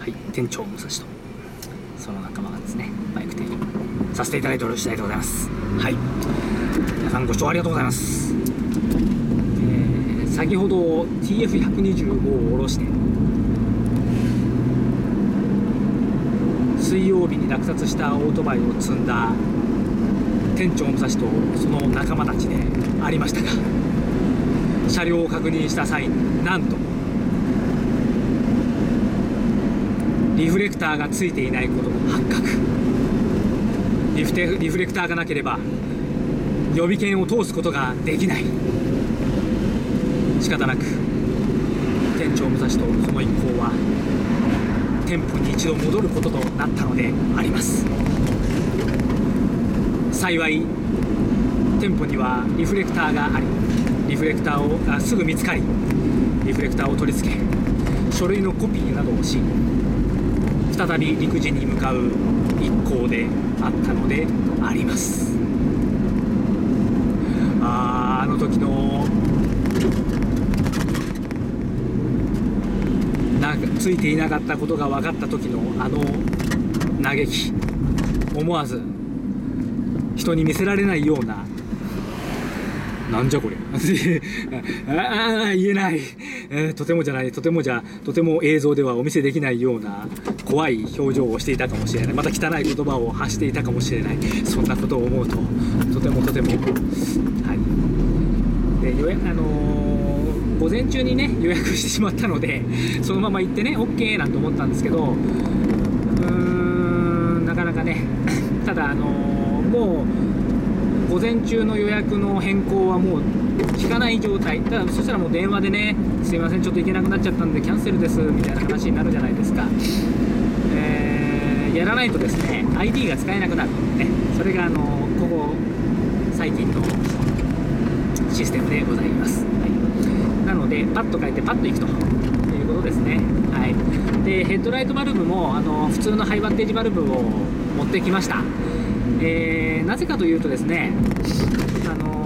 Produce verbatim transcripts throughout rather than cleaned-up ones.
はい、店長武蔵とその仲間がですね、バイク店させていただいておる次第でございます。はい、皆さんご視聴ありがとうございます。えー、先ほど ティーエフひゃくにじゅうご を下ろして水曜日に落札したオートバイを積んだ店長武蔵とその仲間たちでありましたが、車両を確認した際になんとリフレクターがついていないことが発覚。リフテリフレクターがなければ予備券を通すことができない。仕方なく店長武蔵とその一行は店舗に一度戻ることとなったのであります。幸い店舗にはリフレクターがあり、リフレクターをあすぐ見つかり、リフレクターを取り付け書類のコピーなどをし、再び陸自に向かう一行であったのであります。あー、あの時のなんかついていなかったことが分かった時のあの嘆き、思わず人に見せられないような、なんじゃこれああ言えない、えー、とてもじゃないとてもじゃとても映像ではお見せできないような怖い表情をしていたかもしれない。また汚い言葉を発していたかもしれない。そんなことを思うととてもとても、はい。で予約、あのー、午前中にね予約してしまったのでそのまま行ってね OK なんて思ったんですけど、うーんなかなかねただあのー、もう午前中の予約の変更はもう聞かない状態。ただそしたらもう電話でね、すいませんちょっと行けなくなっちゃったんでキャンセルですみたいな話になるじゃないですか。えー、やらないとですね アイディー が使えなくなるね。それがあのここ最近のシステムでございます。はい、なのでパッと変えてパッと行くということですね。はい、でヘッドライトバルブもあの普通のハイバッテージバルブを持ってきました。えー、なぜかというとですね、あの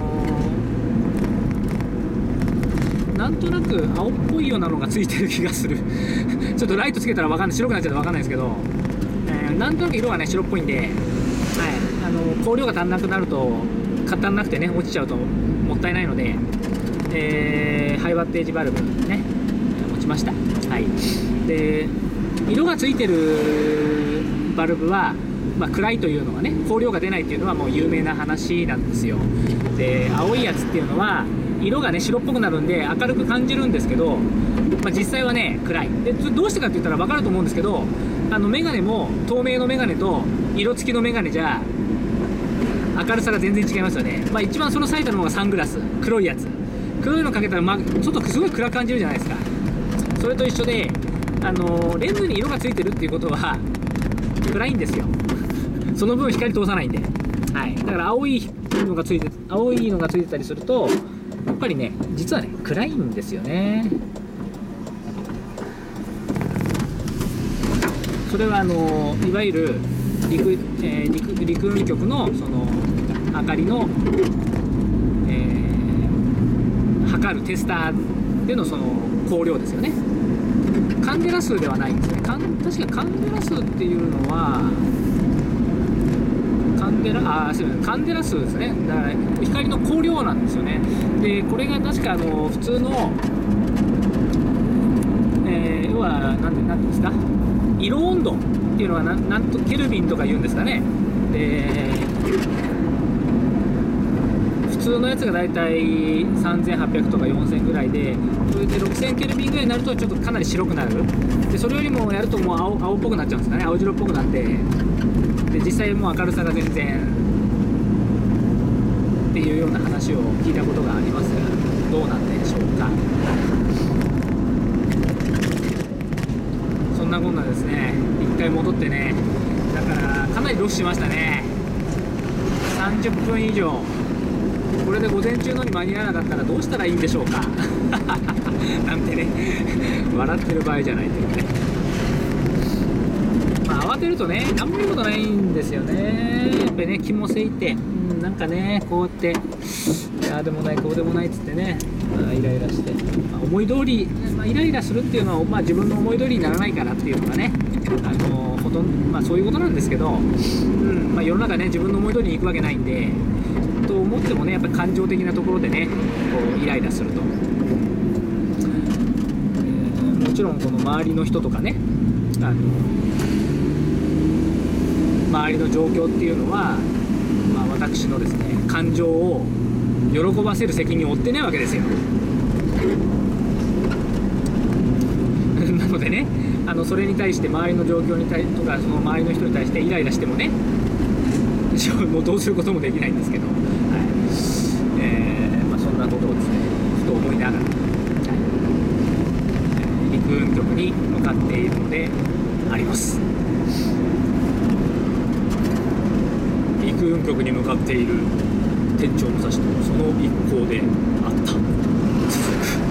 ー、なんとなく青っぽいようなのがついてる気がするちょっとライトつけたら分かんない、白くなっちゃって分かんないですけど、えー、なんとなく色がね白っぽいんで、はい、あのー、光量が足んなくなると足んなくてね落ちちゃうともったいないので、えー、ハイバッテージバルブね持ちました。はい、で色がついてるバルブはまあ、暗いというのはね、光量が出ないっていうのはもう有名な話なんですよ。で青いやつっていうのは色がね白っぽくなるんで明るく感じるんですけど、まあ、実際はね暗いで、どうしてかって言ったら分かると思うんですけど、あのメガネも透明のメガネと色付きのメガネじゃ明るさが全然違いますよね。まあ、一番その最たるのがサングラス、黒いやつ、黒いのかけたら、ま、外すごい暗く感じるじゃないですか。それと一緒で、あのレンズに色がついてるっていうことは暗いんですよ。その分光通さないんで、はい、だから青いのがついて青いのがついてたりするとやっぱりね実はね暗いんですよね。それはあのいわゆる陸、えー、陸, 陸運局のその明かりの、えー、測るテスターでのその光量ですよね。カンデラ数ではないんですね。かん確かカンデラ数っていうのはカンデラあすみませんカンデラ数ですね。だから光の光量なんですよね。でこれが確かあの普通の、えー、要は何て言うんですか、色温度っていうのはななんとケルビンとか言うんですかね。で普通のやつがだいたいさんぜんはっぴゃくとかよんせんぐらいで、それでろくせんケルビンぐらいになるとちょっとかなり白くなる。でそれよりもやるともう 青, 青っぽくなっちゃうんですかね。青白っぽくなって、で実際もう明るさが全然っていうような話を聞いたことがありますが、どうなんでしょうか。そんなこんなですね、一回戻ってね、だからかなりロスしましたね。さんじゅっぷん以上。これで午前中のに間に合わなかったらどうしたらいいんでしょうかなんてね笑ってる場合じゃないというね。まあ慌てるとねあんまりいいことないんですよね。やっぱりね気もせいて、うん、なんかねこうやってああでもないこうでもないっつってねまあ、イライラして、まあ、思い通り、まあ、イライラするっていうのは、まあ、自分の思い通りにならないからっていうのがね、あのほとんど、まあ、そういうことなんですけど、うんまあ、世の中ね、自分の思い通りにいくわけないんで、と思ってもね、やっぱり感情的なところでね、こうイライラすると、えー、もちろんこの周りの人とかね、あの周りの状況っていうのは、まあ、私のですね感情を喜ばせる責任を負ってないわけですよ。なのでね、あのそれに対して周りの状況に対とかその周りの人に対してイライラしてもね、もうどうすることもできないんですけど、はいえーまあ、そんなことをですねふと思いながら、はいえー、陸運局に向かっているのであります。陸運局に向かっている店長武蔵とその一行であった続く。